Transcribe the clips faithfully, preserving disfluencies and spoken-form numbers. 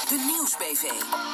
De Nieuws-B V.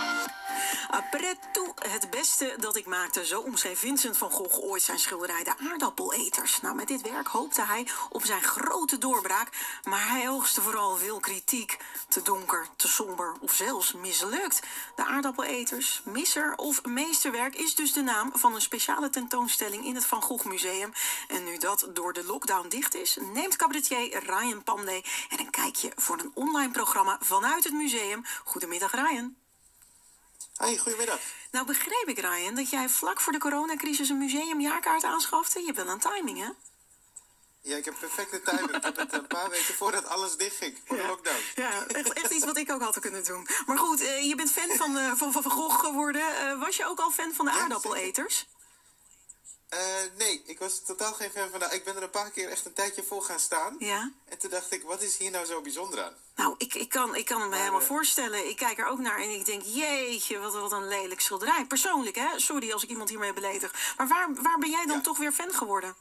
Après tout, het beste dat ik maakte, zo omschreef Vincent van Gogh ooit zijn schilderij De Aardappeleters. Nou, met dit werk hoopte hij op zijn grote doorbraak, maar hij oogste vooral veel kritiek. Te donker, te somber of zelfs mislukt. De Aardappeleters, misser of meesterwerk is dus de naam van een speciale tentoonstelling in het Van Gogh Museum. En nu dat door de lockdown dicht is, neemt cabaretier Ryan Pandey er een kijkje voor een online programma vanuit het museum. Goedemiddag, Ryan. Hey, goedemiddag. Nou begreep ik, Ryan, dat jij vlak voor de coronacrisis een museumjaarkaart aanschafte. Je hebt wel een timing, hè? Ja, ik heb perfecte timing. Ik heb het een paar weken voordat alles dichtging, voor de Ja. lockdown. Ja, echt, echt iets wat ik ook had kunnen doen. Maar goed, uh, je bent fan van, uh, van Van Gogh geworden. Uh, was je ook al fan van de Ja, aardappeleters? Uh, nee, ik was totaal geen fan van de... Ik ben er een paar keer echt een tijdje voor gaan staan. Ja. En toen dacht ik, wat is hier nou zo bijzonder aan? Nou, ik, ik, kan, ik kan het me Maar, helemaal uh, voorstellen. Ik kijk er ook naar en ik denk, jeetje, wat, wat een lelijk schilderij. Persoonlijk, hè? Sorry als ik iemand hiermee beledig. Maar waar, waar ben jij dan Ja. toch weer fan geworden?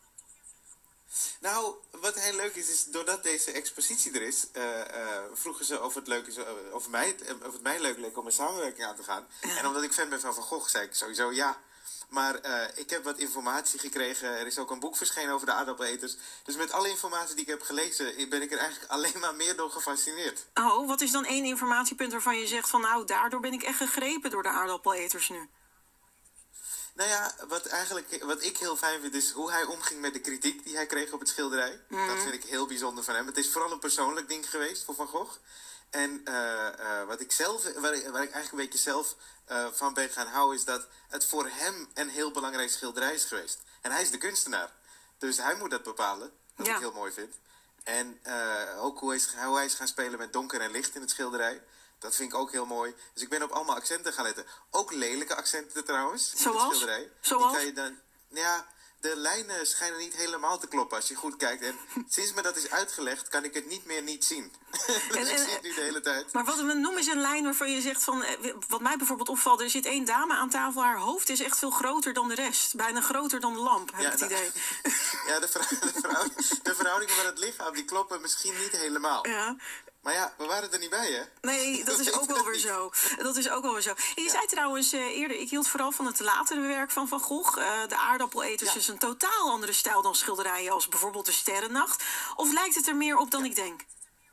Nou, wat heel leuk is, is doordat deze expositie er is, uh, uh, vroegen ze of het, leuk is, uh, of, mij, of het mij leuk leek om een samenwerking aan te gaan. Ja. En omdat ik fan ben van Van Gogh, zei ik sowieso ja. Maar uh, ik heb wat informatie gekregen. Er is ook een boek verschenen over de aardappeleters. Dus met alle informatie die ik heb gelezen, ben ik er eigenlijk alleen maar meer door gefascineerd. Oh, wat is dan één informatiepunt waarvan je zegt van, nou, daardoor ben ik echt gegrepen door de aardappeleters nu? Nou ja, wat, eigenlijk, wat ik heel fijn vind is hoe hij omging met de kritiek die hij kreeg op het schilderij. Mm. Dat vind ik heel bijzonder van hem. Het is vooral een persoonlijk ding geweest voor Van Gogh. En uh, uh, wat ik zelf, waar ik, waar ik eigenlijk een beetje zelf uh, van ben gaan houden, is dat het voor hem een heel belangrijk schilderij is geweest. En hij is de kunstenaar. Dus hij moet dat bepalen, wat Ja. ik heel mooi vind. En uh, ook hoe hij, is, hoe hij is gaan spelen met donker en licht in het schilderij. Dat vind ik ook heel mooi. Dus ik ben op allemaal accenten gaan letten. Ook lelijke accenten trouwens. In Zoals? het schilderij. Zoals? Die kan je dan, ja, de lijnen schijnen niet helemaal te kloppen als je goed kijkt. En sinds me dat is uitgelegd, kan ik het niet meer niet zien. dus En- ik en- zie het nu de hele tijd. Maar wat, noem eens een lijn waarvan je zegt van, eh, wat mij bijvoorbeeld opvalt, er zit één dame aan tafel, haar hoofd is echt veel groter dan de rest. Bijna groter dan de lamp, heb ik het nou, idee. ja, de, verhou- de, verhouding, de verhoudingen van het lichaam, die kloppen misschien niet helemaal. Ja. Maar ja, we waren er niet bij, hè? Nee, dat is ook wel weer zo. Dat is ook wel weer zo. En je zei trouwens eh, eerder, ik hield vooral van het latere werk van Van Gogh. Uh, de aardappeleters Ja. is een totaal andere stijl dan schilderijen als bijvoorbeeld de Sterrennacht. Of lijkt het er meer op dan Ja. ik denk?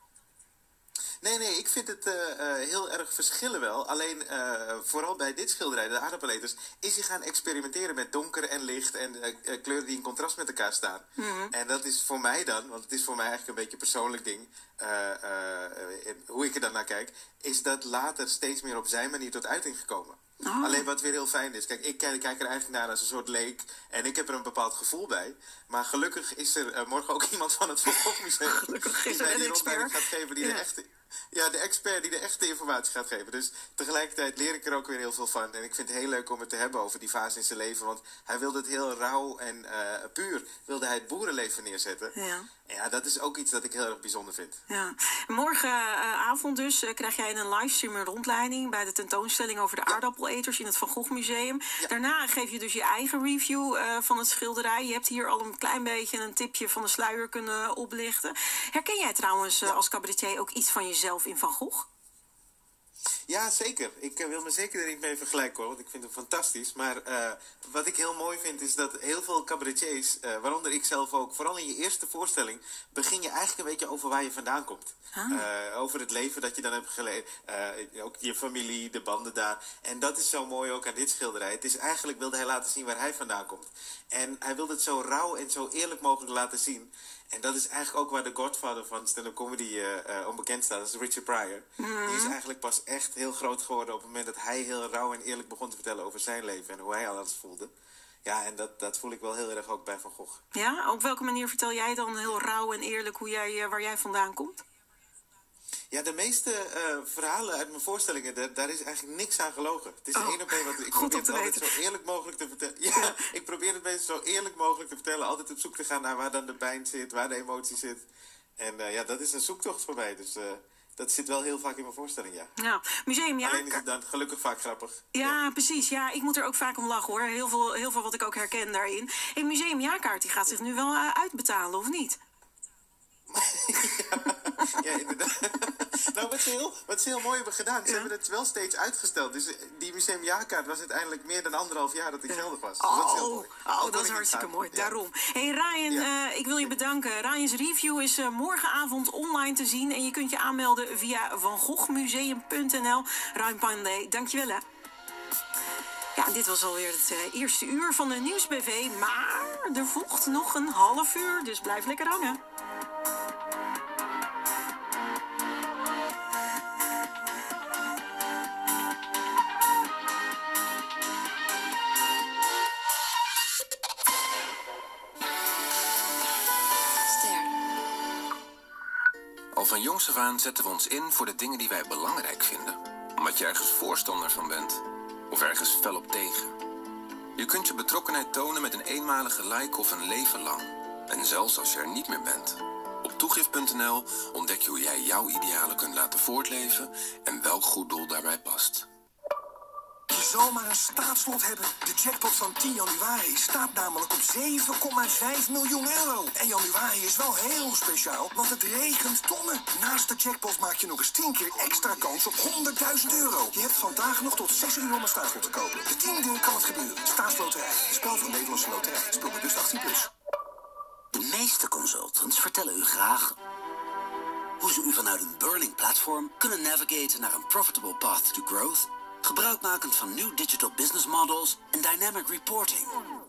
Nee, nee, ik vind het uh, uh, heel erg verschillen wel. Alleen uh, vooral bij dit schilderij, de aardappeleters, is hij gaan experimenteren met donker en licht en uh, uh, kleuren die in contrast met elkaar staan. Mhm. En dat is voor mij dan, want het is voor mij eigenlijk een beetje een persoonlijk ding, uh, uh, in, hoe ik er dan naar kijk, is dat later steeds meer op zijn manier tot uiting gekomen. Oh. Alleen wat weer heel fijn is, kijk, ik kijk er eigenlijk naar als een soort leek en ik heb er een bepaald gevoel bij. Maar gelukkig is er uh, morgen ook iemand van het Van Gogh Museum Gelukkig is die er mij een die rondleiding expert. gaat geven die Ja. de echte... Ja, de expert die de echte informatie gaat geven. Dus tegelijkertijd leer ik er ook weer heel veel van. En ik vind het heel leuk om het te hebben over die fase in zijn leven. Want hij wilde het heel rauw en uh, puur. Wilde hij het boerenleven neerzetten. Ja. En ja, dat is ook iets dat ik heel erg bijzonder vind. Ja. Morgenavond dus uh, krijg jij in een livestream een rondleiding bij de tentoonstelling over de Ja. aardappeleters in het Van Gogh Museum. Ja. Daarna geef je dus je eigen review uh, van het schilderij. Je hebt hier al een klein beetje een tipje van de sluier kunnen oplichten. Herken jij trouwens uh, Ja. als cabaretier ook iets van jezelf in Van Gogh? Ja, zeker. Ik uh, wil me zeker er niet mee vergelijken hoor, want ik vind hem fantastisch. Maar uh, wat ik heel mooi vind is dat heel veel cabaretiers, uh, waaronder ik zelf ook, vooral in je eerste voorstelling, begin je eigenlijk een beetje over waar je vandaan komt. Ah. Uh, over het leven dat je dan hebt geleid. Uh, ook je familie, de banden daar. En dat is zo mooi ook aan dit schilderij. Het is eigenlijk, wilde hij laten zien waar hij vandaan komt. En hij wilde het zo rauw en zo eerlijk mogelijk laten zien. En dat is eigenlijk ook waar de godfather van stand-up comedy uh, uh, onbekend staat. Dat is Richard Pryor. Mhm. Die is eigenlijk pas echt heel groot geworden op het moment dat hij heel rauw en eerlijk begon te vertellen over zijn leven en hoe hij alles voelde. Ja, en dat, dat voel ik wel heel erg ook bij Van Gogh. Ja, op welke manier vertel jij dan heel rauw en eerlijk hoe jij, uh, waar jij vandaan komt? Ja, de meeste uh, verhalen uit mijn voorstellingen, daar, daar is eigenlijk niks aan gelogen. Het is Oh, één op één wat ik goed probeer om te het altijd weten. zo eerlijk mogelijk te vertellen. Ja, ik probeer het mensen zo eerlijk mogelijk te vertellen. Altijd op zoek te gaan naar waar dan de pijn zit, waar de emotie zit. En uh, ja, dat is een zoektocht voor mij. Dus uh, dat zit wel heel vaak in mijn voorstelling, ja. Nou, museum, ja. Alleen is het dan gelukkig vaak grappig. Ja, precies. Ja, ik moet er ook vaak om lachen hoor. Heel veel, heel veel wat ik ook herken daarin. Een museumjaarkaart die gaat zich nu wel uh, uitbetalen, of niet? ja, ja, inderdaad. Nou, wat ze, heel, wat ze heel mooi hebben gedaan, ze ja. hebben het wel steeds uitgesteld. Dus die museumjaarkaart was uiteindelijk meer dan anderhalf jaar dat die ja. geldig was. Oh, dat is, heel mooi. oh, dat is hartstikke mooi. Ja. Daarom. Hey Ryan, ja. uh, ik wil je bedanken. Ryan's review is uh, morgenavond online te zien. En je kunt je aanmelden via van gogh museum punt n l. Ryan Pandey, dankjewel hè. Ja, dit was alweer het uh, eerste uur van de Nieuws B V. Maar er volgt nog een half uur, dus blijf lekker hangen. Al van jongs af aan zetten we ons in voor de dingen die wij belangrijk vinden. Omdat je ergens voorstander van bent. Of ergens fel op tegen. Je kunt je betrokkenheid tonen met een eenmalige like of een leven lang. En zelfs als je er niet meer bent. Op toegift punt n l ontdek je hoe jij jouw idealen kunt laten voortleven en welk goed doel daarbij past. Je zal maar een staatslot hebben. De jackpot van tien januari staat namelijk op zeven komma vijf miljoen euro. En januari is wel heel speciaal, want het regent tonnen. Naast de jackpot maak je nog eens tien keer extra kans op honderdduizend euro. Je hebt vandaag nog tot zes uur om een staatslot te kopen. De tiende kan het gebeuren. Staatsloterij. Spel van Nederlandse Loterij. Speel bewust achttien plus. De meeste consultants vertellen u graag hoe ze u vanuit een burning platform kunnen navigaten naar een profitable path to growth, gebruikmakend van new digital business models en dynamic reporting.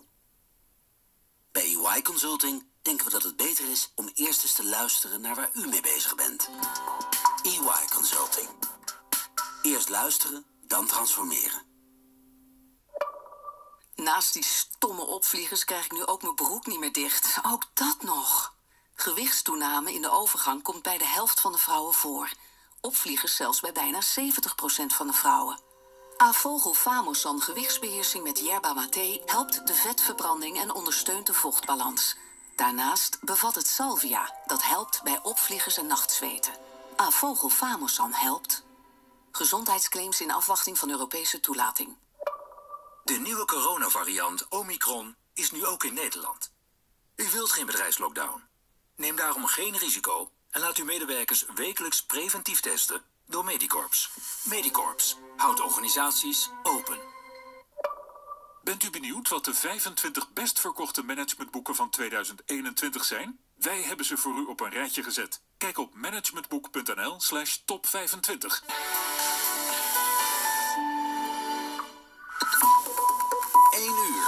Bij E Y Consulting denken we dat het beter is om eerst eens te luisteren naar waar u mee bezig bent. E Y Consulting. Eerst luisteren, dan transformeren. Naast die stomme opvliegers krijg ik nu ook mijn broek niet meer dicht. Ook dat nog. Gewichtstoename in de overgang komt bij de helft van de vrouwen voor. Opvliegers zelfs bij bijna zeventig procent van de vrouwen. Avogel Famosan gewichtsbeheersing met yerba mate helpt de vetverbranding en ondersteunt de vochtbalans. Daarnaast bevat het salvia, dat helpt bij opvliegers en nachtzweten. Avogel Famosan helpt. Gezondheidsclaims in afwachting van Europese toelating. De nieuwe coronavariant Omicron is nu ook in Nederland. U wilt geen bedrijfslockdown. Neem daarom geen risico en laat uw medewerkers wekelijks preventief testen door Medicorps. Medicorps houdt organisaties open. Bent u benieuwd wat de vijfentwintig best verkochte managementboeken van tweeduizend eenentwintig zijn? Wij hebben ze voor u op een rijtje gezet. Kijk op managementboek punt n l slash top vijfentwintig. één uur.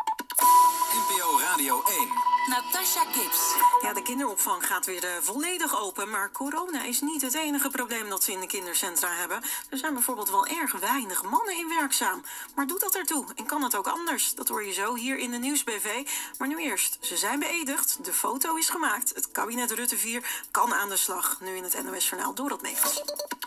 N P O Radio één. Natasha Gibbs. Ja, de kinderopvang gaat weer uh, volledig open, maar corona is niet het enige probleem dat ze in de kindercentra hebben. Er zijn bijvoorbeeld wel erg weinig mannen in werkzaam. Maar doet dat ertoe en kan het ook anders? Dat hoor je zo hier in de Nieuws B V. Maar nu eerst, ze zijn beëdigd, de foto is gemaakt. Het kabinet Rutte vier kan aan de slag. Nu in het N O S-journaal Dorot Megens.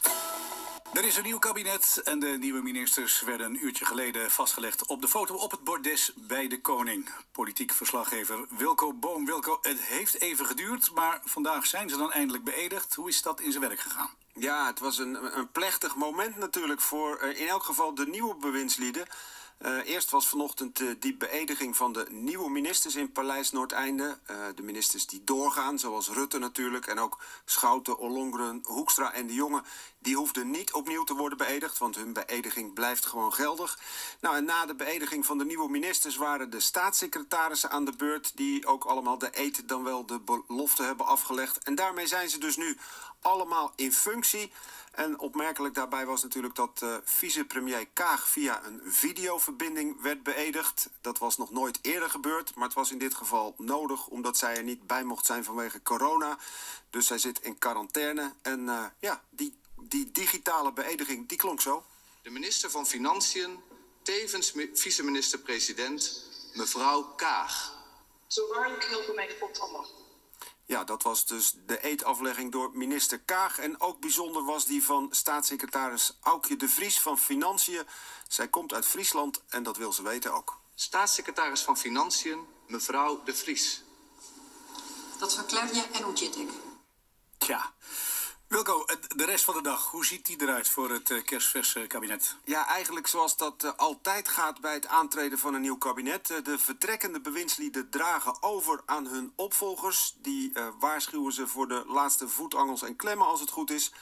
Er is een nieuw kabinet en de nieuwe ministers werden een uurtje geleden vastgelegd op de foto op het bordes bij de koning. Politiek verslaggever Wilco Boom. Wilco, het heeft even geduurd, maar vandaag zijn ze dan eindelijk beëdigd. Hoe is dat in zijn werk gegaan? Ja, het was een, een plechtig moment natuurlijk voor uh, in elk geval de nieuwe bewindslieden. Uh, eerst was vanochtend uh, die beëdiging van de nieuwe ministers in Paleis Noordeinde. Uh, de ministers die doorgaan, zoals Rutte natuurlijk. En ook Schouten, Ollongren, Hoekstra en de Jonge. Die hoefden niet opnieuw te worden beëdigd, want hun beëdiging blijft gewoon geldig. Nou, en na de beëdiging van de nieuwe ministers waren de staatssecretarissen aan de beurt. Die ook allemaal de eed dan wel de belofte hebben afgelegd. En daarmee zijn ze dus nu allemaal in functie. En opmerkelijk daarbij was natuurlijk dat uh, vicepremier Kaag via een videoverbinding werd beëdigd. Dat was nog nooit eerder gebeurd, maar het was in dit geval nodig omdat zij er niet bij mocht zijn vanwege corona. Dus zij zit in quarantaine en uh, ja, die, die digitale beëdiging, die klonk zo. De minister van Financiën, tevens vice-minister-president, mevrouw Kaag. Zo waarlijk helpen mij God Allah. Ja, dat was dus de eedaflegging door minister Kaag. En ook bijzonder was die van staatssecretaris Aukje de Vries van Financiën. Zij komt uit Friesland en dat wil ze weten ook. Staatssecretaris van Financiën, mevrouw de Vries. Dat verklaar je en hoe zit ik? Tja. Wilco, de rest van de dag, hoe ziet die eruit voor het kerstverse kabinet? Ja, eigenlijk zoals dat uh, altijd gaat bij het aantreden van een nieuw kabinet. Uh, de vertrekkende bewindslieden dragen over aan hun opvolgers. Die uh, waarschuwen ze voor de laatste voetangels en klemmen als het goed is.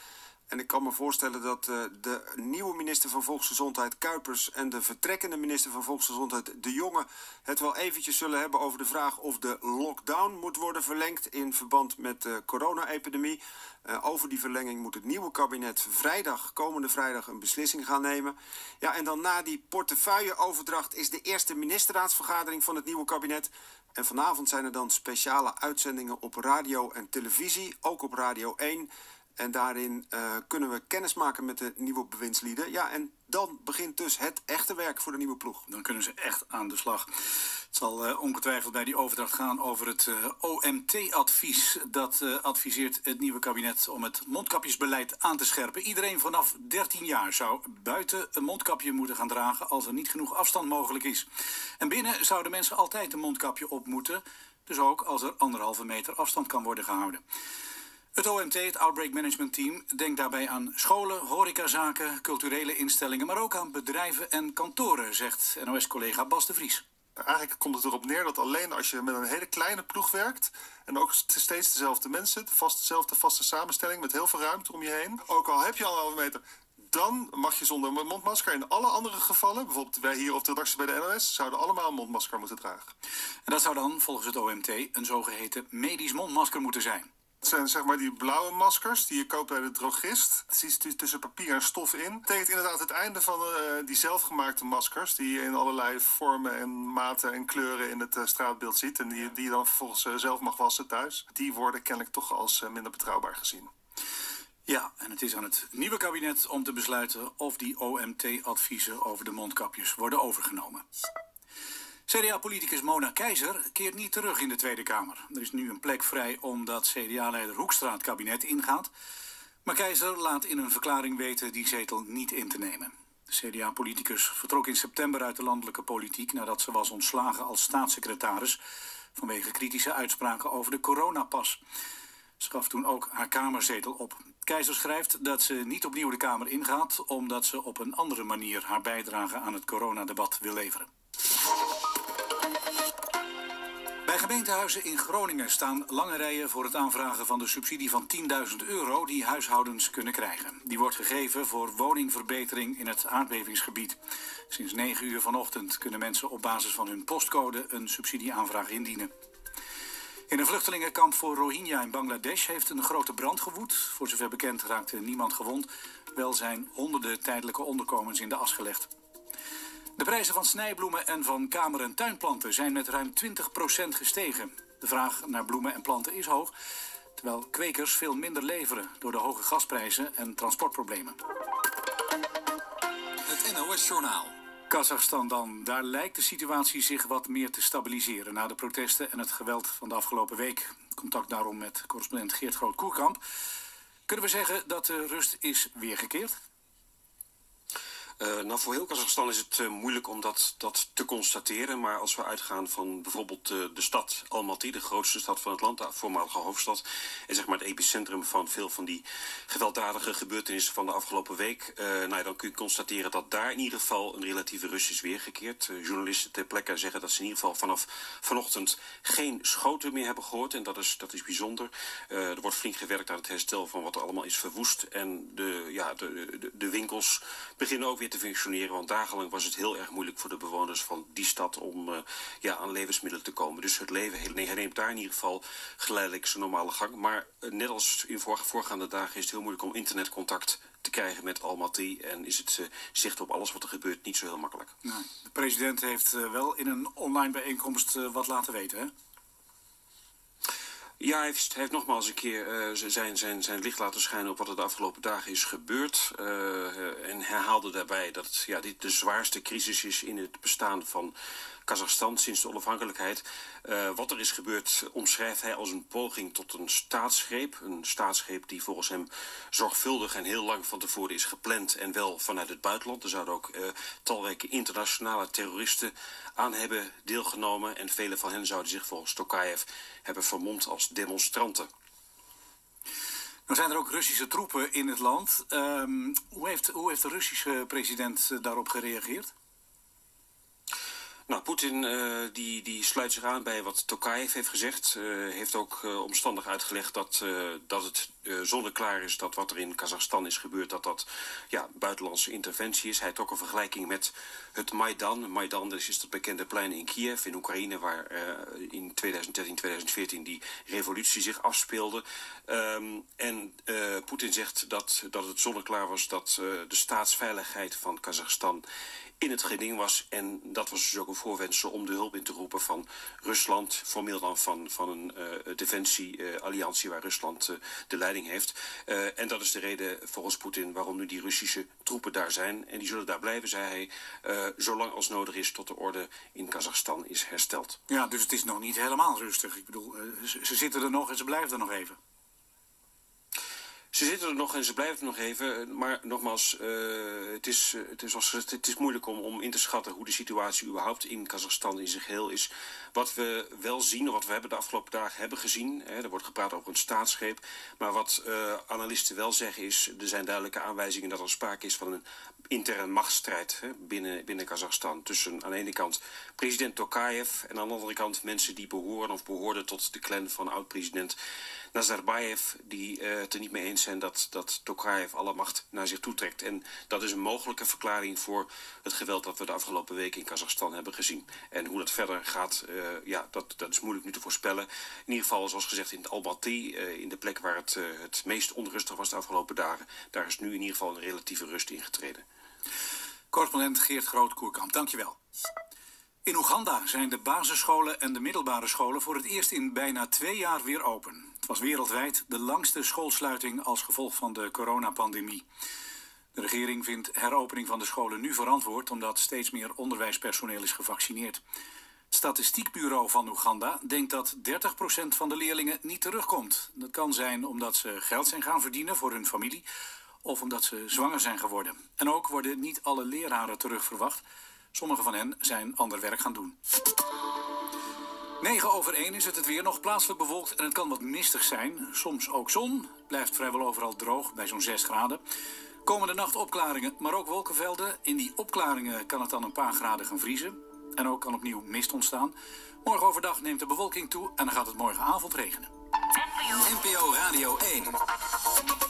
En ik kan me voorstellen dat uh, de nieuwe minister van Volksgezondheid Kuipers en de vertrekkende minister van Volksgezondheid De Jonge het wel eventjes zullen hebben over de vraag of de lockdown moet worden verlengd in verband met de corona-epidemie. Uh, over die verlenging moet het nieuwe kabinet vrijdag, komende vrijdag, een beslissing gaan nemen. Ja, en dan na die portefeuilleoverdracht is de eerste ministerraadsvergadering van het nieuwe kabinet. En vanavond zijn er dan speciale uitzendingen op radio en televisie, ook op Radio één. En daarin uh, kunnen we kennis maken met de nieuwe bewindslieden. Ja, en dan begint dus het echte werk voor de nieuwe ploeg. Dan kunnen ze echt aan de slag. Het zal uh, ongetwijfeld bij die overdracht gaan over het uh, O M T-advies. Dat uh, adviseert het nieuwe kabinet om het mondkapjesbeleid aan te scherpen. Iedereen vanaf dertien jaar zou buiten een mondkapje moeten gaan dragen als er niet genoeg afstand mogelijk is. En binnen zouden mensen altijd een mondkapje op moeten. Dus ook als er anderhalve meter afstand kan worden gehouden. Het O M T, het Outbreak Management Team, denkt daarbij aan scholen, horecazaken, culturele instellingen, maar ook aan bedrijven en kantoren, zegt N O S-collega Bas de Vries. Eigenlijk komt het erop neer dat alleen als je met een hele kleine ploeg werkt en ook steeds dezelfde mensen, vast, dezelfde vaste samenstelling met heel veel ruimte om je heen, ook al heb je anderhalve meter, dan mag je zonder een mondmasker. In alle andere gevallen, bijvoorbeeld wij hier op de redactie bij de N O S, zouden allemaal een mondmasker moeten dragen. En dat zou dan volgens het O M T een zogeheten medisch mondmasker moeten zijn. Het zijn zeg maar die blauwe maskers die je koopt bij de drogist. Het zit tussen papier en stof in. Het betekent inderdaad het einde van uh, die zelfgemaakte maskers die je in allerlei vormen en maten en kleuren in het uh, straatbeeld ziet. En die, die je dan vervolgens uh, zelf mag wassen thuis. Die worden kennelijk toch als uh, minder betrouwbaar gezien. Ja, en het is aan het nieuwe kabinet om te besluiten of die O M T-adviezen over de mondkapjes worden overgenomen. C D A-politicus Mona Keizer keert niet terug in de Tweede Kamer. Er is nu een plek vrij omdat C D A-leider Hoekstra het kabinet ingaat. Maar Keizer laat in een verklaring weten die zetel niet in te nemen. De C D A-politicus vertrok in september uit de landelijke politiek nadat ze was ontslagen als staatssecretaris vanwege kritische uitspraken over de coronapas. Ze gaf toen ook haar kamerzetel op. Keizer schrijft dat ze niet opnieuw de Kamer ingaat omdat ze op een andere manier haar bijdrage aan het coronadebat wil leveren. Bij gemeentehuizen in Groningen staan lange rijen voor het aanvragen van de subsidie van tienduizend euro die huishoudens kunnen krijgen. Die wordt gegeven voor woningverbetering in het aardbevingsgebied. Sinds negen uur vanochtend kunnen mensen op basis van hun postcode een subsidieaanvraag indienen. In een vluchtelingenkamp voor Rohingya in Bangladesh heeft een grote brand gewoed. Voor zover bekend raakte niemand gewond. Wel zijn honderden tijdelijke onderkomens in de as gelegd. De prijzen van snijbloemen en van kamer- en tuinplanten zijn met ruim twintig procent gestegen. De vraag naar bloemen en planten is hoog, terwijl kwekers veel minder leveren door de hoge gasprijzen en transportproblemen. Het N O S-journaal. Kazachstan dan. Daar lijkt de situatie zich wat meer te stabiliseren na de protesten en het geweld van de afgelopen week. Contact daarom met correspondent Geert Groot-Koerkamp. Kunnen we zeggen dat de rust is weergekeerd? Uh, nou, voor heel Kazachstan is het uh, moeilijk om dat, dat te constateren. Maar als we uitgaan van bijvoorbeeld uh, de stad Almaty, de grootste stad van het land, de voormalige hoofdstad, en zeg maar het epicentrum van veel van die gewelddadige gebeurtenissen van de afgelopen week, uh, nou ja, dan kun je constateren dat daar in ieder geval een relatieve rust is weergekeerd. Uh, journalisten ter plekke zeggen dat ze in ieder geval vanaf vanochtend geen schoten meer hebben gehoord. En dat is, dat is bijzonder. Uh, er wordt flink gewerkt aan het herstel van wat er allemaal is verwoest. En de, ja, de, de, de winkels beginnen ook weer te functioneren, want dagenlang was het heel erg moeilijk voor de bewoners van die stad om uh, ja, aan levensmiddelen te komen. Dus het leven nee, neemt daar in ieder geval geleidelijk zijn normale gang. Maar uh, net als in voor, voorgaande dagen is het heel moeilijk om internetcontact te krijgen met Almaty en is het uh, zicht op alles wat er gebeurt niet zo heel makkelijk. Nou, de president heeft uh, wel in een online bijeenkomst uh, wat laten weten, hè? Ja, hij heeft, hij heeft nogmaals een keer uh, zijn, zijn, zijn licht laten schijnen op wat er de afgelopen dagen is gebeurd. Uh, uh, en herhaalde daarbij dat ja, dit de zwaarste crisis is in het bestaan van Kazachstan sinds de onafhankelijkheid. Uh, wat er is gebeurd omschrijft hij als een poging tot een staatsgreep. Een staatsgreep die volgens hem zorgvuldig en heel lang van tevoren is gepland en wel vanuit het buitenland. Er zouden ook uh, talrijke internationale terroristen aan hebben deelgenomen en vele van hen zouden zich volgens Tokayev hebben vermomd als demonstranten. Nou zijn er ook Russische troepen in het land. Um, hoe, heeft, hoe heeft de Russische president daarop gereageerd? Nou, Poetin uh, die, die sluit zich aan bij wat Tokayev heeft gezegd. Uh, heeft ook uh, omstandig uitgelegd dat, uh, dat het uh, zonneklaar is dat wat er in Kazachstan is gebeurd, dat dat ja, buitenlandse interventie is. Hij trok een vergelijking met het Maidan. Maidan is, is dat bekende plein in Kiev, in Oekraïne, waar uh, in tweeduizend dertien, tweeduizend veertien die revolutie zich afspeelde. Um, en uh, Poetin zegt dat, dat het zonneklaar was dat uh, de staatsveiligheid van Kazachstan in het geding was. En dat was dus ook een voorwendsel om de hulp in te roepen van Rusland, formeel dan van, van een uh, defensie-alliantie uh, waar Rusland uh, de leiding heeft. Uh, en dat is de reden volgens Poetin waarom nu die Russische troepen daar zijn. En die zullen daar blijven, zei hij, uh, zolang als nodig is tot de orde in Kazachstan is hersteld. Ja, dus het is nog niet helemaal rustig. Ik bedoel, uh, ze, ze zitten er nog en ze blijven er nog even. Ze zitten er nog en ze blijven er nog even, maar nogmaals, uh, het, is, uh, het, is, het, het is moeilijk om, om in te schatten hoe de situatie überhaupt in Kazachstan in zijn geheel is. Wat we wel zien, of wat we hebben de afgelopen dagen hebben gezien, hè, er wordt gepraat over een staatsgreep, maar wat uh, analisten wel zeggen is, er zijn duidelijke aanwijzingen dat er sprake is van een interne machtsstrijd hè, binnen, binnen Kazachstan. Tussen aan de ene kant president Tokayev en aan de andere kant mensen die behoren of behoorden tot de clan van oud-president Nazarbayev, die uh, het er niet mee eens zijn dat, dat Tokayev alle macht naar zich toetrekt. En dat is een mogelijke verklaring voor het geweld dat we de afgelopen weken in Kazachstan hebben gezien. En hoe dat verder gaat, uh, ja, dat, dat is moeilijk nu te voorspellen. In ieder geval, zoals gezegd, in Almaty, uh, in de plek waar het, uh, het meest onrustig was de afgelopen dagen, daar is nu in ieder geval een relatieve rust ingetreden. Correspondent Geert Groot-Koerkamp, dankjewel. In Oeganda zijn de basisscholen en de middelbare scholen voor het eerst in bijna twee jaar weer open. Het was wereldwijd de langste schoolsluiting als gevolg van de coronapandemie. De regering vindt heropening van de scholen nu verantwoord omdat steeds meer onderwijspersoneel is gevaccineerd. Het Statistiekbureau van Oeganda denkt dat dertig procent van de leerlingen niet terugkomt. Dat kan zijn omdat ze geld zijn gaan verdienen voor hun familie of omdat ze zwanger zijn geworden. En ook worden niet alle leraren terug verwacht. Sommige van hen zijn ander werk gaan doen. negen over één is het het weer, nog plaatselijk bewolkt en het kan wat mistig zijn. Soms ook zon, blijft vrijwel overal droog bij zo'n zes graden. Komende nacht opklaringen, maar ook wolkenvelden. In die opklaringen kan het dan een paar graden gaan vriezen. En ook kan opnieuw mist ontstaan. Morgen overdag neemt de bewolking toe en dan gaat het morgenavond regenen. N P O Radio één.